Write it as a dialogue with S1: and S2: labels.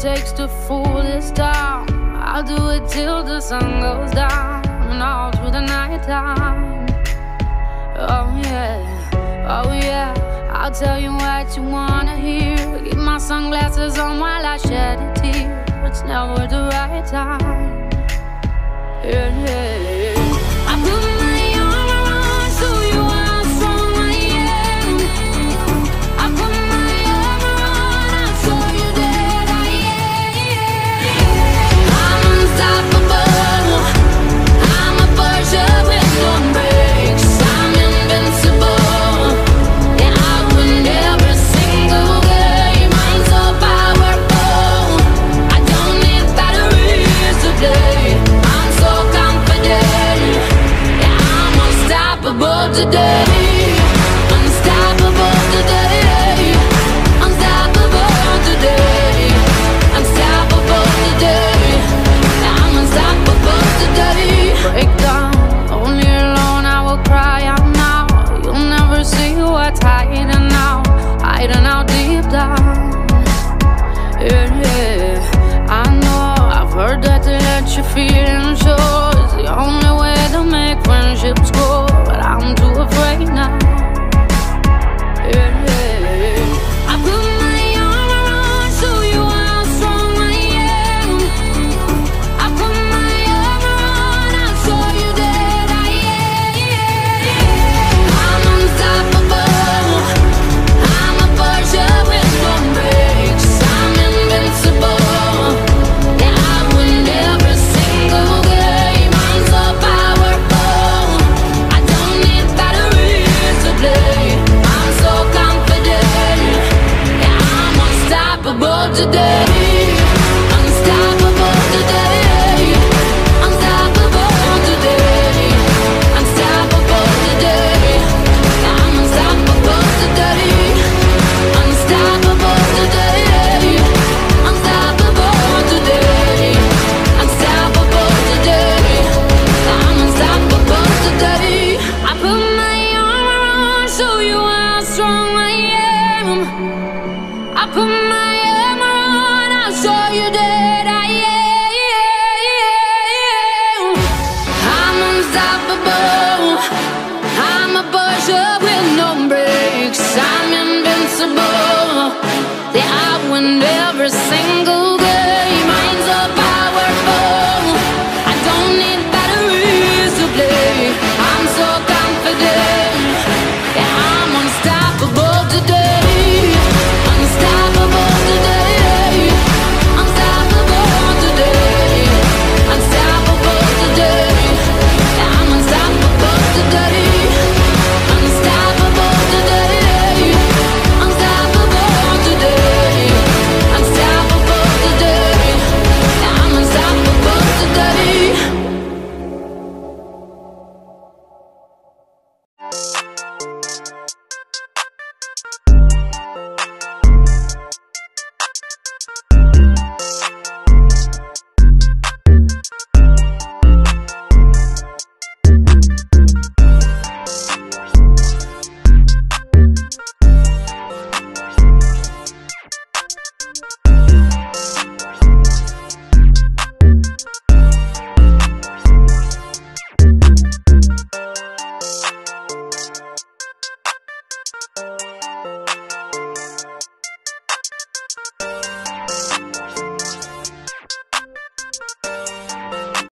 S1: takes to fool this town. I'll do it till the sun goes down and all through the night time. Oh yeah, I'll tell you what you wanna hear. Keep my sunglasses on while I shed a tear. It's never the right time. Yeah. I put my arm around so you how strong I am. I put my arm around, I'll show you that I am. I'm unstoppable. I'm a Porsche with no brakes. I'm invincible. Yeah, I win every single game. I'm so powerful. I don't need batteries today. I'm so confident. Yeah, I'm unstoppable today.